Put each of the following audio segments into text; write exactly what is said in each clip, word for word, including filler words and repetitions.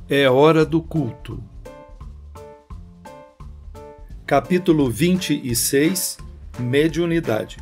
É hora do culto. Capítulo vinte e seis. Mediunidade.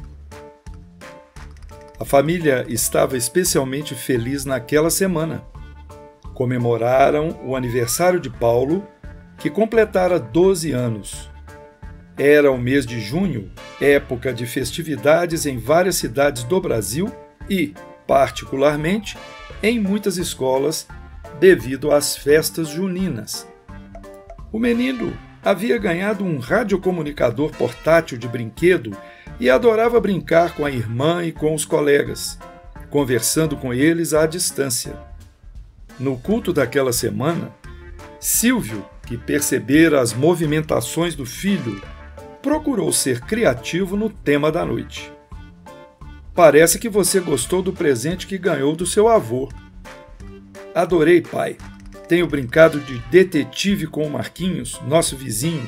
A família estava especialmente feliz naquela semana. Comemoraram o aniversário de Paulo, que completara doze anos. Era o mês de junho, época de festividades em várias cidades do Brasil e, particularmente, em muitas escolas, devido às festas juninas. O menino havia ganhado um radiocomunicador portátil de brinquedo e adorava brincar com a irmã e com os colegas, conversando com eles à distância. No culto daquela semana, Silvio, que percebera as movimentações do filho, procurou ser criativo no tema da noite. Parece que você gostou do presente que ganhou do seu avô. Adorei, pai. Tenho brincado de detetive com o Marquinhos, nosso vizinho.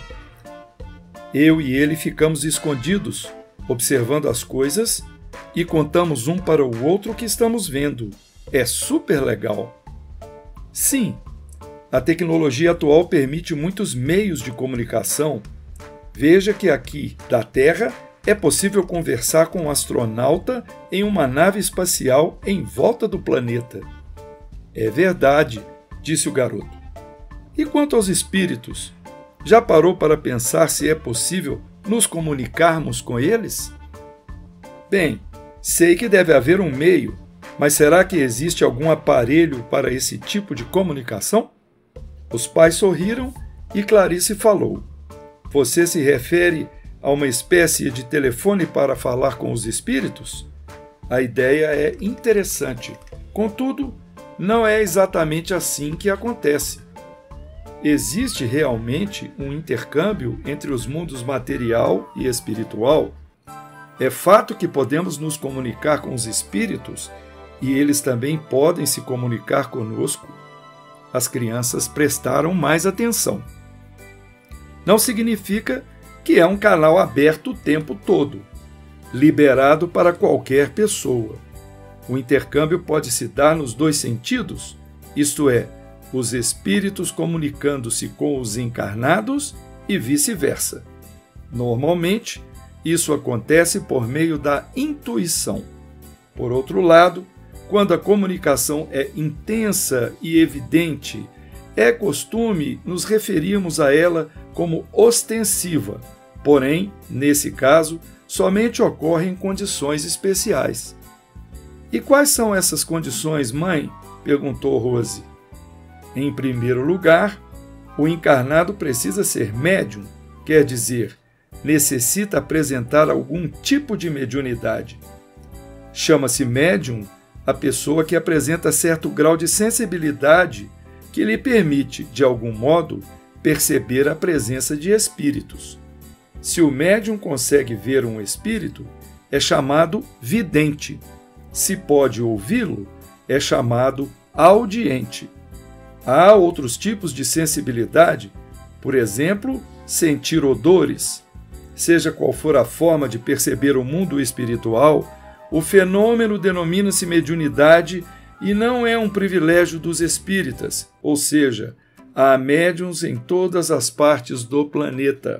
Eu e ele ficamos escondidos, observando as coisas e contamos um para o outro o que estamos vendo. É super legal. Sim, a tecnologia atual permite muitos meios de comunicação. Veja que aqui, da Terra, é possível conversar com um astronauta em uma nave espacial em volta do planeta. É verdade, disse o garoto. E quanto aos espíritos? Já parou para pensar se é possível nos comunicarmos com eles? Bem, sei que deve haver um meio, mas será que existe algum aparelho para esse tipo de comunicação? Os pais sorriram e Clarice falou. Você se refere a uma espécie de telefone para falar com os espíritos? A ideia é interessante. Contudo, não é exatamente assim que acontece. Existe realmente um intercâmbio entre os mundos material e espiritual? É fato que podemos nos comunicar com os espíritos e eles também podem se comunicar conosco. As crianças prestaram mais atenção. Não significa que é um canal aberto o tempo todo, liberado para qualquer pessoa. O intercâmbio pode se dar nos dois sentidos, isto é, os espíritos comunicando-se com os encarnados e vice-versa. Normalmente, isso acontece por meio da intuição. Por outro lado, quando a comunicação é intensa e evidente, é costume nos referirmos a ela como ostensiva, porém, nesse caso, somente ocorre em condições especiais. E quais são essas condições, mãe? Perguntou Rose. Em primeiro lugar, o encarnado precisa ser médium, quer dizer, necessita apresentar algum tipo de mediunidade. Chama-se médium a pessoa que apresenta certo grau de sensibilidade que lhe permite, de algum modo, perceber a presença de espíritos. Se o médium consegue ver um espírito, é chamado vidente. Se pode ouvi-lo, é chamado audiente. Há outros tipos de sensibilidade, por exemplo, sentir odores. Seja qual for a forma de perceber o mundo espiritual, o fenômeno denomina-se mediunidade e não é um privilégio dos espíritas, ou seja, há médiuns em todas as partes do planeta.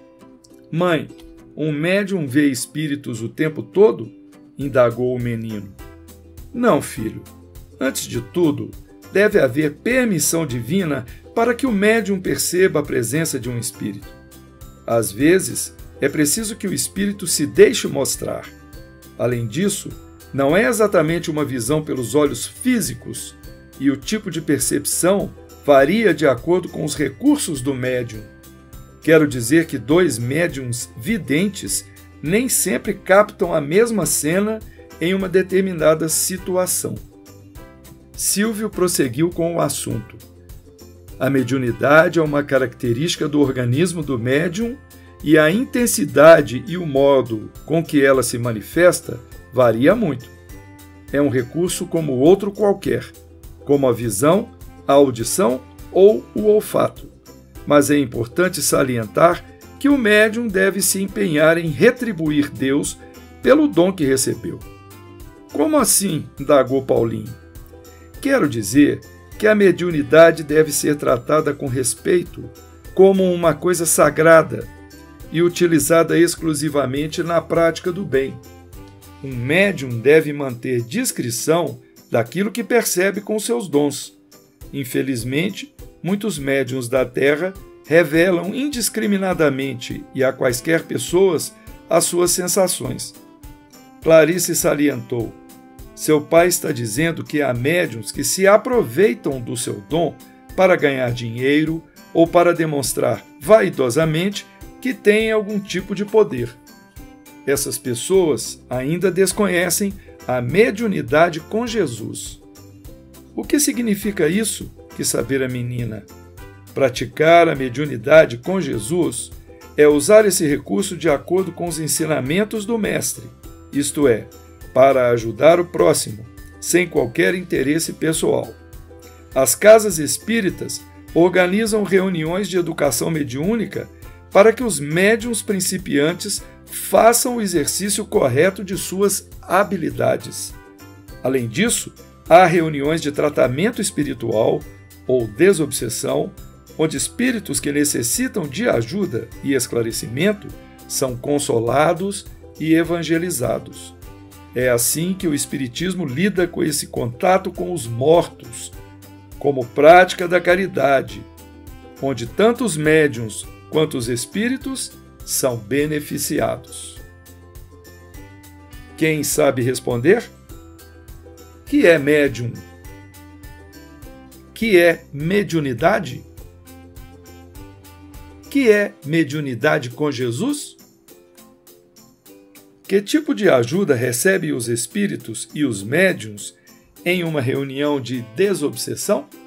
Mãe, um médium vê espíritos o tempo todo? Indagou o menino. Não, filho. Antes de tudo, deve haver permissão divina para que o médium perceba a presença de um espírito. Às vezes, é preciso que o espírito se deixe mostrar. Além disso, não é exatamente uma visão pelos olhos físicos, e o tipo de percepção varia de acordo com os recursos do médium. Quero dizer que dois médiums videntes nem sempre captam a mesma cena em uma determinada situação. Silvio prosseguiu com o assunto. A mediunidade é uma característica do organismo do médium e a intensidade e o modo com que ela se manifesta varia muito. É um recurso como outro qualquer, como a visão, a audição ou o olfato. Mas é importante salientar que o médium deve se empenhar em retribuir Deus pelo dom que recebeu. Como assim? Indagou Paulinho. Quero dizer que a mediunidade deve ser tratada com respeito, como uma coisa sagrada e utilizada exclusivamente na prática do bem. Um médium deve manter discrição daquilo que percebe com seus dons. Infelizmente, muitos médiuns da Terra revelam indiscriminadamente e a quaisquer pessoas as suas sensações. Clarice salientou: seu pai está dizendo que há médiuns que se aproveitam do seu dom para ganhar dinheiro ou para demonstrar vaidosamente que têm algum tipo de poder. Essas pessoas ainda desconhecem a mediunidade com Jesus. O que significa isso? Quis saber a menina. Praticar a mediunidade com Jesus é usar esse recurso de acordo com os ensinamentos do Mestre, isto é, para ajudar o próximo, sem qualquer interesse pessoal. As casas espíritas organizam reuniões de educação mediúnica para que os médiuns principiantes façam o exercício correto de suas habilidades. Além disso, há reuniões de tratamento espiritual ou desobsessão, onde espíritos que necessitam de ajuda e esclarecimento são consolados e evangelizados. É assim que o Espiritismo lida com esse contato com os mortos, como prática da caridade, onde tanto os médiuns quanto os espíritos são beneficiados. Quem sabe responder? Que é médium? Que é mediunidade? Que é mediunidade com Jesus? Que tipo de ajuda recebem os espíritos e os médiuns em uma reunião de desobsessão?